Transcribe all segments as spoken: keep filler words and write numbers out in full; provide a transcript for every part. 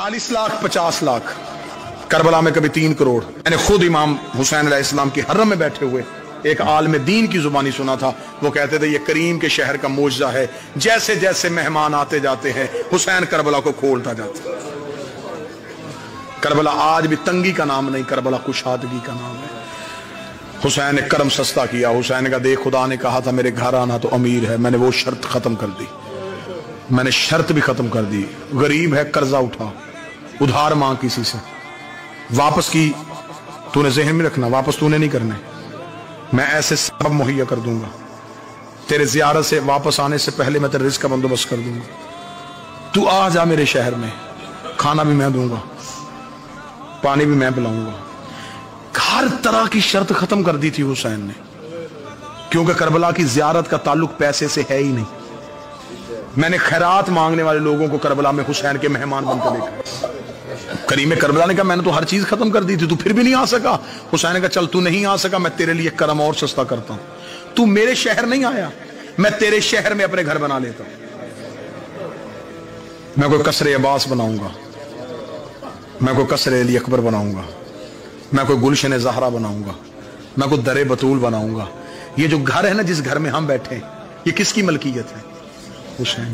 चालीस लाख पचास लाख करबला में कभी तीन करोड़। मैंने खुद इमाम हुसैन अलैहिस्सलाम की हर्रम में बैठे हुए एक आलिम दीन की जुबानी सुना था। वो कहते थे ये करीम के शहर का मोजज़ा है, जैसे जैसे मेहमान आते जाते हैं हुसैन करबला को खोलता जाता है। करबला आज भी तंगी का नाम नहीं, करबला कुशादगी का नाम है। हुसैन ने करम सस्ता किया। हुसैन का देख खुदा ने कहा था मेरे घर आना तो अमीर है, मैंने वो शर्त खत्म कर दी, मैंने शर्त भी खत्म कर दी। गरीब है कर्जा उठा, उधार मांग किसी से, वापस की तूने ज़हन में रखना, वापस तूने नहीं करने, मैं ऐसे सबब मुहैया कर दूंगा। तेरे ज़ियारत से वापस आने से पहले मैं तेरे रिज़्क़ का बंदोबस्त कर दूंगा। तू आ जा मेरे शहर में, खाना भी मैं दूंगा, पानी भी मैं पिलाऊंगा। हर तरह की शर्त खत्म कर दी थी हुसैन ने, क्योंकि करबला की ज़ियारत का ताल्लुक पैसे से है ही नहीं। मैंने खैरात मांगने वाले लोगों को करबला में हुसैन के मेहमान बनकर देखा। करीम करबला ने कहा मैंने तो हर चीज खत्म कर दी थी, तू फिर भी नहीं आ सका। हुसैन ने कहा चल तू नहीं आ सका, मैं तेरे लिए करम और सस्ता करता हूं। तू मेरे शहर नहीं आया, मैं तेरे शहर में अपने घर बना लेता हूं। मैं कोई कसरे अब्बास बनाऊंगा, मैं कोई कसरे अली अकबर बनाऊंगा, मैं कोई गुलशन ज़हरा बनाऊंगा, मैं कोई दरे बतूल बनाऊंगा। ये जो घर है ना, जिस घर में हम बैठे हैं, ये किसकी मलकियत है? हुसैन।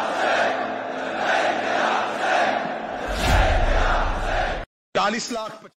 चालीस लाख